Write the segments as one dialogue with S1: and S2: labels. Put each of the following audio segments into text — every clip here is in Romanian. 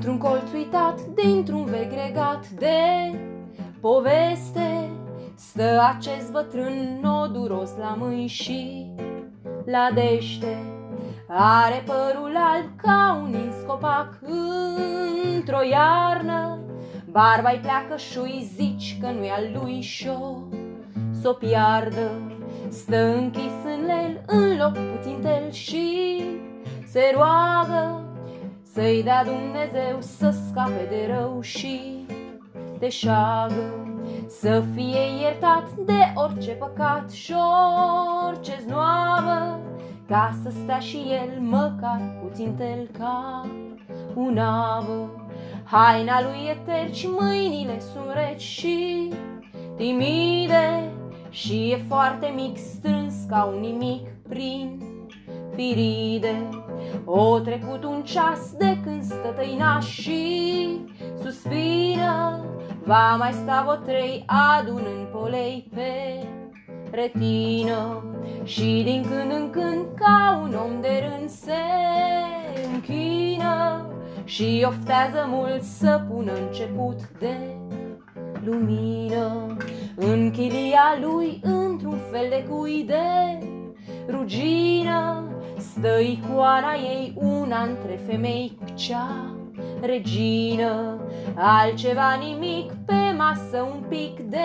S1: Într-un colț uitat, dintr-un vechi regat de poveste, stă acest bătrân noduros la mâini și la dește. Are părul alb ca un ins copac într-o iarnă, barba-i pleacă și-i zici că nu-i al lui și-o s-o piardă. Stă închis în lel, în loc puțin tel și se roagă să-i dea Dumnezeu să scape de rău și de șagă, să fie iertat de orice păcat și orice znoavă, ca să stea și el măcar puțin tel ca un avă. Haina lui e terci, mâinile sunt reci și timide și e foarte mic, strâns ca un nimic prin firide. O trecut un ceas de când stă tăinaș și suspină, va mai sta vreo 3 adunând polei pe retină. Și din când în când, ca un om de rând, se închină și oftează mult să pună început de lumină. În chilia lui, într-un fel de cui de rugină, stă icoana ei, una între femei, cea regină. Altceva nimic, pe masă un pic de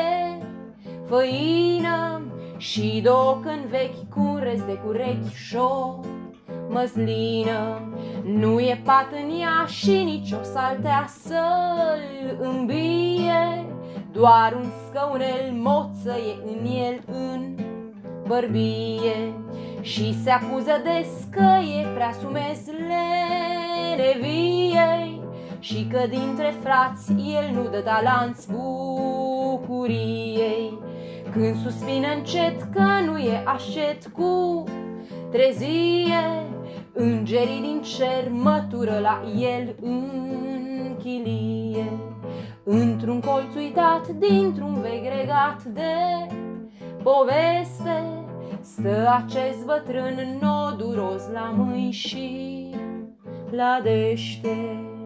S1: făină și 2 căni vechi cu un rez de curechi și-o măslină. Nu e pat în ea și nici o saltea să-l îmbie, doar un scăunel moță e în el în bărbie. Și se acuză des că e prea sumesle viei și că dintre frați el nu dă talanți bucuriei. Când suspină încet că nu e așet cu trezie, îngerii din cer mătură la el în chilie. Într-un colț uitat, dintr-un vechi regat de poveste, stă acest bătrân noduros la mâini și la dește.